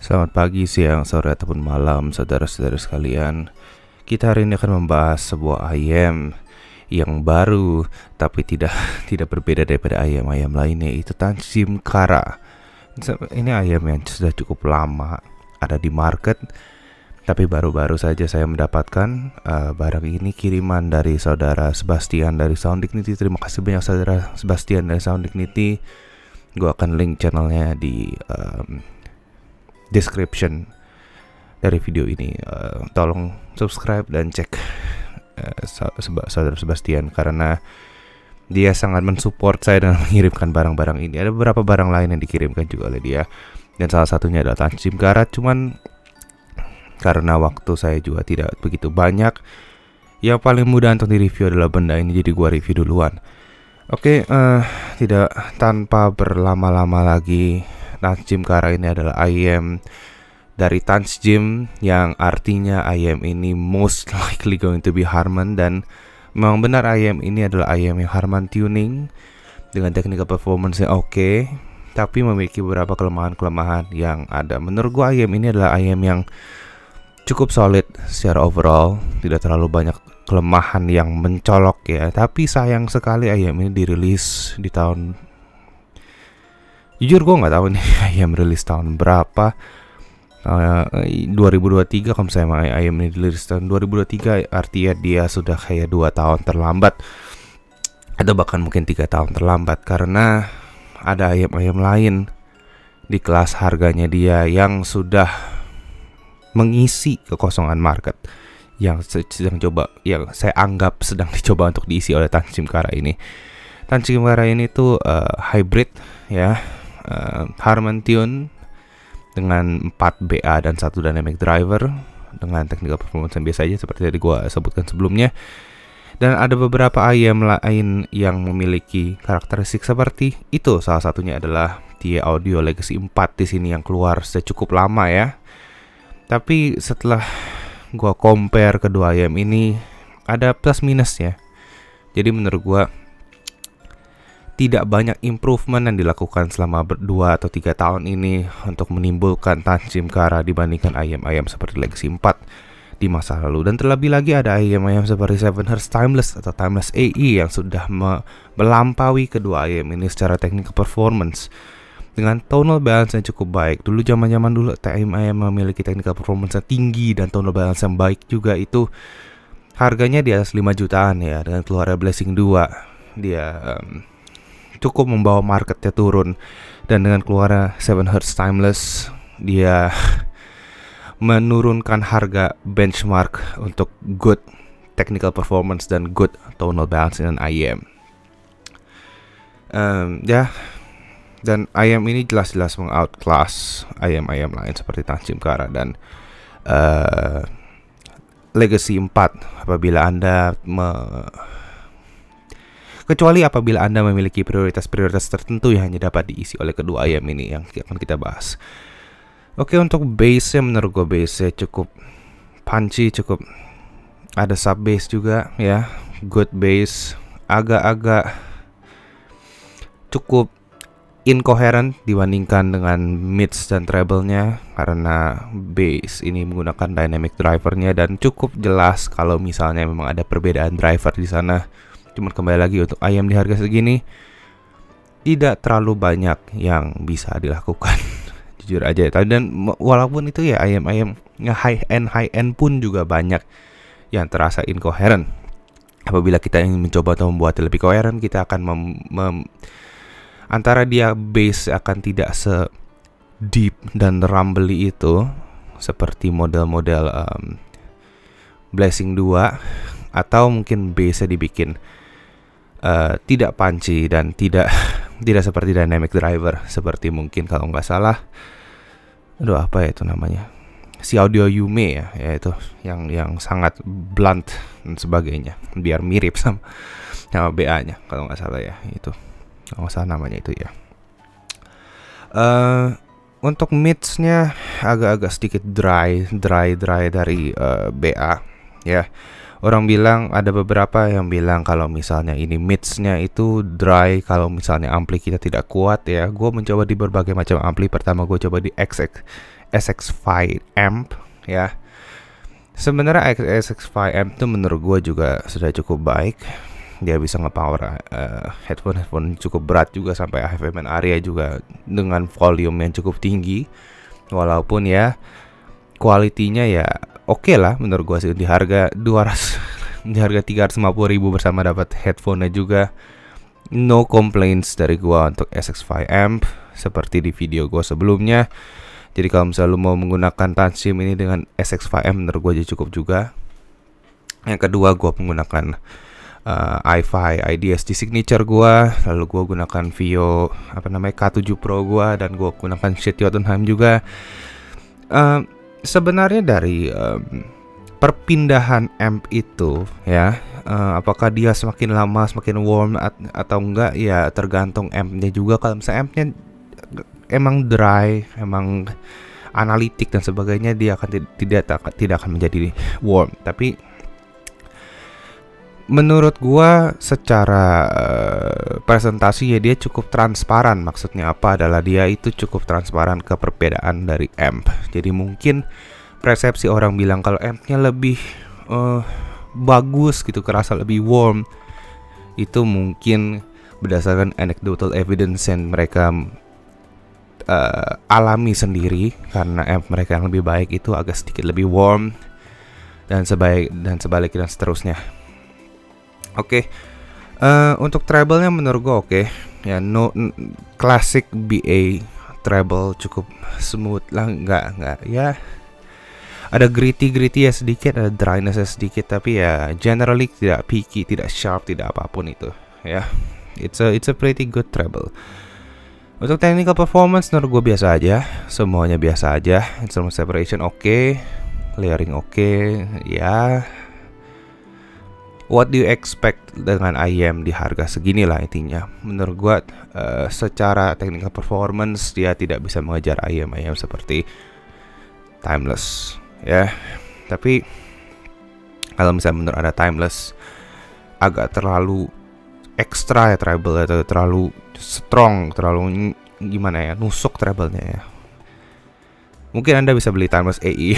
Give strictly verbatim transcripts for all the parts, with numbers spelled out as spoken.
Selamat pagi, siang, sore, ataupun malam, saudara-saudara sekalian. Kita hari ini akan membahas sebuah ayam yang baru, tapi tidak tidak berbeda daripada ayam-ayam lainnya, yaitu Tanjim Kara. Ini ayam yang sudah cukup lama ada di market, tapi baru-baru saja saya mendapatkan uh, barang ini kiriman dari saudara Sebastian dari Sound Dignity. Terima kasih banyak saudara Sebastian dari Sound Dignity. Gue akan link channelnya di um, description dari video ini. Uh, tolong subscribe dan cek uh, saudara Sebastian karena dia sangat mensupport saya dan mengirimkan barang-barang ini. Ada beberapa barang lain yang dikirimkan juga oleh dia, dan salah satunya adalah Tanjim Kara. Cuman karena waktu saya juga tidak begitu banyak, yang paling mudah untuk direview adalah benda ini, jadi gua review duluan. Oke, uh, tidak tanpa berlama-lama lagi, Tanjim Kara ini adalah ayam dari Tanjim, yang artinya ayam ini most likely going to be Harman. Dan memang benar ayam ini adalah ayam yang Harman tuning dengan technical performance yang oke, okay, tapi memiliki beberapa kelemahan-kelemahan yang ada. Menurut gua ayam ini adalah ayam yang cukup solid secara overall, tidak terlalu banyak kelemahan yang mencolok ya. Tapi sayang sekali ayam ini dirilis di tahun, jujur gue nggak tahu nih ayam rilis tahun berapa. uh, dua ribu dua puluh tiga kalau misalnya ayam ini dirilis tahun dua ribu dua puluh tiga, artinya dia sudah kayak dua tahun terlambat, atau bahkan mungkin tiga tahun terlambat, karena ada ayam-ayam lain di kelas harganya dia yang sudah mengisi kekosongan market yang sedang coba, yang saya anggap sedang dicoba untuk diisi oleh Tanjim Kara ini. Tanjim Kara ini tuh uh, hybrid ya, uh, Harman tune dengan empat B A dan satu dynamic driver dengan technical performance yang biasa aja seperti yang gua sebutkan sebelumnya. Dan ada beberapa ayam lain yang memiliki karakteristik seperti itu. Salah satunya adalah T I A Audio Legacy empat di sini yang keluar sudah cukup lama ya. Tapi setelah gua compare kedua ayam ini, ada plus minusnya. Jadi menurut gua tidak banyak improvement yang dilakukan selama berdua atau tiga tahun ini untuk menimbulkan Tanjim Kara dibandingkan ayam-ayam seperti Legacy empat di masa lalu. Dan terlebih lagi ada ayam-ayam seperti Seven Hertz Timeless atau Timeless A E yang sudah me melampaui kedua ayam ini secara technical performance dengan tonal balance yang cukup baik. Dulu zaman-zaman dulu ayam-ayam memiliki technical performance yang tinggi dan tonal balance yang baik juga, itu harganya di atas lima jutaan ya. Dengan keluarnya Blessing dua, dia um, cukup membawa marketnya turun. Dan dengan keluarnya Seven Hertz Timeless, dia menurunkan harga benchmark untuk good technical performance dan good tonal balance dengan ayam. Um, ya, dan ayam ini jelas-jelas meng-outclass ayam-ayam lain seperti Tanjim Kara dan uh, Legacy empat. Apabila Anda me kecuali apabila Anda memiliki prioritas-prioritas tertentu yang hanya dapat diisi oleh kedua ayam ini yang akan kita bahas. Oke, untuk base-nya menurut gue base-nya cukup punchy, cukup ada sub bass juga ya, good bass, agak-agak cukup incoherent dibandingkan dengan mids dan treble-nya karena bass ini menggunakan dynamic driver-nya, dan cukup jelas kalau misalnya memang ada perbedaan driver di sana. Cuman kembali lagi, untuk ayam di harga segini tidak terlalu banyak yang bisa dilakukan jujur aja. Dan walaupun itu ya ayam-ayam high end high end pun juga banyak yang terasa incoherent. Apabila kita ingin mencoba untuk membuatnya lebih koheren, kita akan mem, mem antara dia bass akan tidak se deep dan rumbly itu seperti model-model um, Blessing dua, atau mungkin bassnya dibikin uh, tidak punchy dan tidak tidak seperti dynamic driver, seperti mungkin kalau nggak salah, aduh apa ya itu namanya, si Audio Yume ya, yaitu yang yang sangat blunt dan sebagainya, biar mirip sama sama B A-nya kalau nggak salah ya, itu kalau nggak salah namanya itu ya. Uh, untuk mids-nya agak-agak sedikit dry, dry, dry dari uh, B A ya. Orang bilang, ada beberapa yang bilang kalau misalnya ini mids-nya itu dry kalau misalnya ampli kita tidak kuat ya. Gue mencoba di berbagai macam ampli. Pertama gue coba di X X S X lima amp ya. Sebenarnya S X lima amp tuh menurut gue juga sudah cukup baik. Dia bisa nge-power uh, headphone-headphone cukup berat juga sampai H F M area juga dengan volume yang cukup tinggi. Walaupun ya kualitinya ya oke okay lah menurut gue sih, di harga dua ratus di harga tiga ratus lima puluh ribu bersama dapat headphone-nya juga. No complaints dari gue untuk S X lima amp seperti di video gue sebelumnya. Jadi kalau misalnya lu mau menggunakan Tanshim ini dengan S X lima amp menurut gue aja cukup juga. Yang kedua gue menggunakan uh, i-Fi I D S G signature gue, lalu gue gunakan Vio apa namanya K tujuh Pro gue, dan gue gunakan Shure Jotunheim juga. Uh, sebenarnya dari um, perpindahan amp itu ya, uh, apakah dia semakin lama semakin warm at atau enggak ya tergantung ampnya juga. Kalau misalnya ampnya emang dry, emang analitik dan sebagainya, dia akan tidak tidak akan menjadi warm. Tapi menurut gua secara uh, presentasi ya dia cukup transparan. Maksudnya apa adalah dia itu cukup transparan ke perbedaan dari amp. Jadi mungkin persepsi orang bilang kalau ampnya lebih uh, bagus gitu, kerasa lebih warm, itu mungkin berdasarkan anecdotal evidence yang mereka Uh, alami sendiri, karena amp mereka yang lebih baik itu agak sedikit lebih warm dan sebaik dan sebaliknya dan seterusnya. Oke, okay. uh, untuk treble-nya menurut gue oke okay. Ya, no classic B A treble cukup smooth lah, nggak nggak ya ada gritty gritty ya sedikit, ada dryness ya sedikit, tapi ya generally tidak picky, tidak sharp, tidak apapun itu ya. It's a it's a pretty good treble. Untuk technical performance menurut gue biasa aja, semuanya biasa aja. Instrument separation oke, okay. Layering oke, okay. Ya. What do you expect dengan I M di harga segini lah intinya. Menurut gue uh, secara technical performance dia tidak bisa mengejar I M I M seperti Timeless ya. Tapi kalau misalnya menurut ada Timeless agak terlalu ekstra ya treble, atau terlalu strong, terlalu gimana ya, nusuk treble-nya ya. Mungkin Anda bisa beli Timeless A E.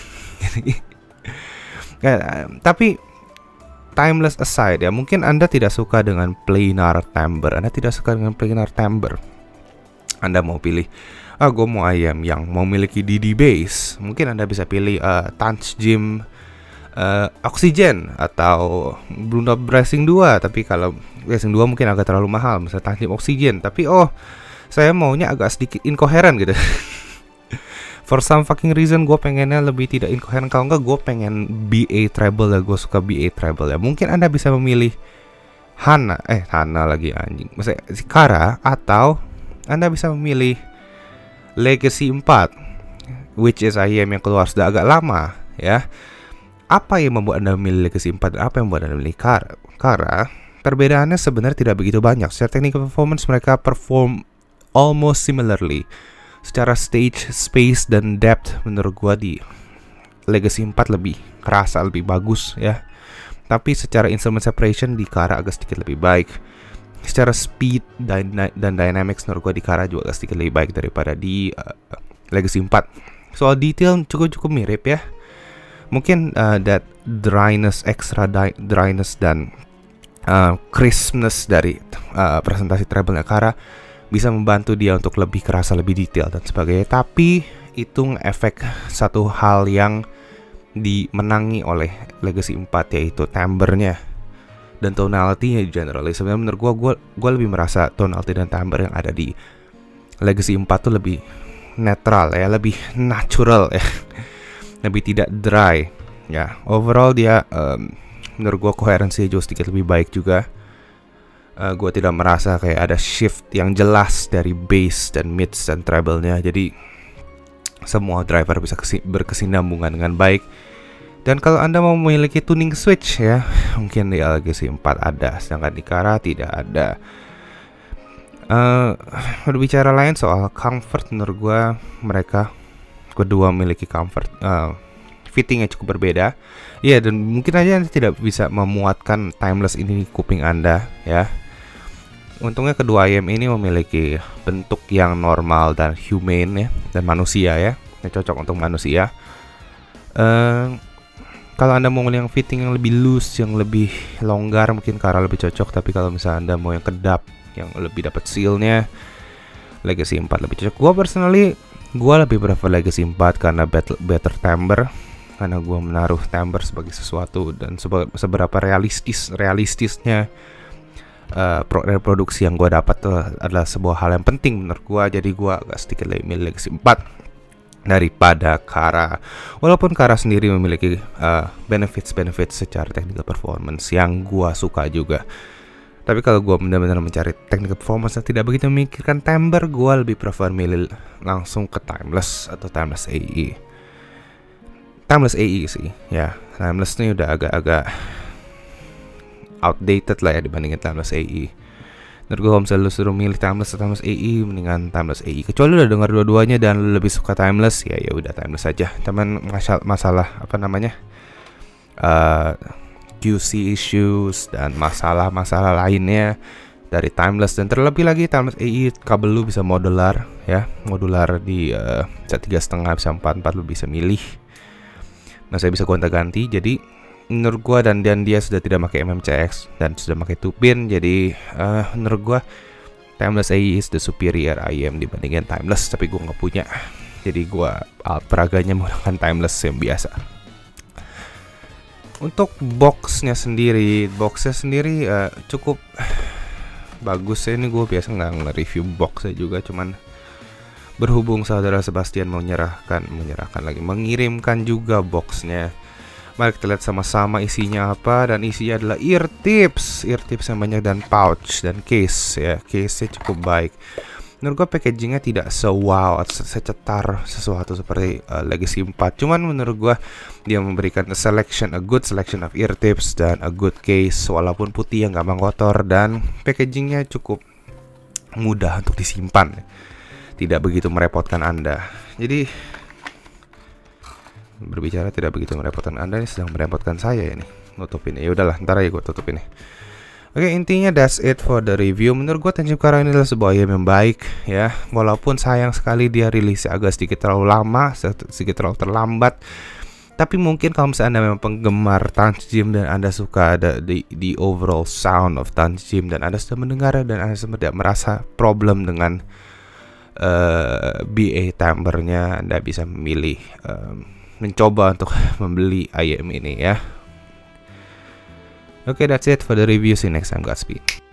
Ya, tapi Timeless aside ya, mungkin Anda tidak suka dengan planar timbre, Anda tidak suka dengan planar timbre. Anda mau pilih, ah gue mau I M yang memiliki D D bass, mungkin Anda bisa pilih uh, Tanshim Uh, Oxygen atau Blue Note Bracing dua. Tapi kalau Bracing dua mungkin agak terlalu mahal, misalnya Tanshim Oxygen. Tapi oh, saya maunya agak sedikit incoherent gitu. For some fucking reason gue pengennya lebih tidak incoherent. Kalau enggak gue pengen B A treble ya, gue suka B A treble ya. Mungkin Anda bisa memilih Hana, eh Hana lagi anjing, misalnya Kara, atau Anda bisa memilih Legacy empat, which is I M yang keluar sudah agak lama ya. Apa yang membuat Anda memilih Legacy empat dan apa yang membuat Anda memilih Kara? Kara, perbedaannya sebenarnya tidak begitu banyak. Secara technical performance mereka perform almost similarly. Secara stage, space, dan depth menurut gua di Legacy empat lebih kerasa, lebih bagus ya. Tapi secara instrument separation di Kara agak sedikit lebih baik. Secara speed dan, dan dynamics menurut gua di Kara juga agak sedikit lebih baik daripada di uh, Legacy empat. Soal detail cukup-cukup mirip ya. Mungkin uh, that dryness, extra dryness dan uh, crispness dari uh, presentasi treble-nya Kara bisa membantu dia untuk lebih kerasa, lebih detail dan sebagainya. Tapi itu ngefek satu hal yang dimenangi oleh Legacy empat, yaitu timbre-nya dan tonality-nya generally. Sebenarnya menurut gue, gue, gue lebih merasa tonality dan timbre yang ada di Legacy empat tuh lebih netral ya, lebih natural ya. Lebih tidak dry ya. Overall dia um, menurut gue koherensi jauh sedikit lebih baik juga. uh, Gue tidak merasa kayak ada shift yang jelas dari bass dan mids dan treble-nya. Jadi semua driver bisa berkesinambungan dengan baik. Dan kalau Anda mau memiliki tuning switch ya, mungkin di Legacy empat ada, sedangkan di Kara tidak ada. uh, Berbicara lain soal comfort, menurut gue mereka kedua memiliki comfort, uh, fitting yang cukup berbeda. Ya, dan mungkin aja Anda tidak bisa memuatkan Timeless ini di kuping Anda ya. Untungnya kedua I M ini memiliki bentuk yang normal dan humane ya, dan manusia ya. yang cocok untuk manusia. Uh, kalau anda mau yang fitting yang lebih loose, yang lebih longgar, mungkin Kara lebih cocok. Tapi kalau misalnya anda mau yang kedap, yang lebih dapat sealnya, Legacy empat lebih cocok. Gua personally, gua lebih prefer Legacy empat karena better, better timbre, karena gua menaruh timbre sebagai sesuatu dan sebe seberapa realistis realistisnya uh, reproduksi yang gua dapat tuh adalah sebuah hal yang penting menurut gua. Jadi gua agak sedikit lebih milih Legacy empat daripada Kara. Walaupun Kara sendiri memiliki uh, benefits-benefits secara technical performance yang gua suka juga. Tapi kalau gua benar-benar mencari technical performance yang tidak begitu memikirkan timbre, gua lebih prefer milih langsung ke Timeless atau Timeless A E. Timeless A E sih, ya. Timeless ini udah agak-agak outdated lah ya dibandingin Timeless A E. Menurut gue kalau misalnya lu suruh milih Timeless atau Timeless A E, mendingan Timeless A E. Kecuali lu udah dengar dua-duanya dan lu lebih suka Timeless, ya ya udah Timeless aja. Cuman masalah, masalah apa namanya uh, Q C issues dan masalah-masalah lainnya dari Timeless, dan terlebih lagi Timeless A E kabel lu bisa modular ya, modular di uh, bisa tiga setengah, bisa empat empat, lu bisa milih. Nah saya bisa gonta-ganti, jadi menurut gua dan dan dia sudah tidak pakai M M C X dan sudah pakai two pin, jadi uh, menurut gua Timeless A E is the superior I M dibandingkan Timeless, tapi gua nggak punya, jadi gua uh, peraganya menggunakan Timeless yang biasa. Untuk boxnya sendiri, boxnya sendiri uh, cukup bagus ya. Ini gua biasa nggak nge-review boxnya juga, cuman berhubung saudara Sebastian mau menyerahkan menyerahkan lagi mengirimkan juga boxnya. Mari kita lihat sama-sama isinya apa, dan isinya adalah ear tips, ear tips yang banyak dan pouch dan case ya, case-nya cukup baik. Menurut gue packagingnya tidak se-wow atau secetar sesuatu seperti uh, Legacy empat, cuman menurut gue dia memberikan a selection, a good selection of ear tips dan a good case, walaupun putih yang gampang kotor, dan packagingnya cukup mudah untuk disimpan, tidak begitu merepotkan Anda. Jadi berbicara tidak begitu merepotkan Anda, ini sedang merepotkan saya ini nutupin. Ya udahlah, ntar aja gue tutup ini. Oke, intinya that's it for the review. Menurut gue Tenship Kara ini adalah sebuah I M yang baik ya, walaupun sayang sekali dia rilis agak sedikit terlalu lama, sedikit terlalu terlambat. Tapi mungkin kalau misalnya Anda memang penggemar Tanjim dan Anda suka ada di, di overall sound of Tanjim, dan Anda sudah mendengar dan Anda tidak merasa problem dengan uh, B A timbre-nya, Anda bisa memilih um, mencoba untuk membeli I M ini ya. Oke, okay, that's it for the review. See you next time. Godspeed.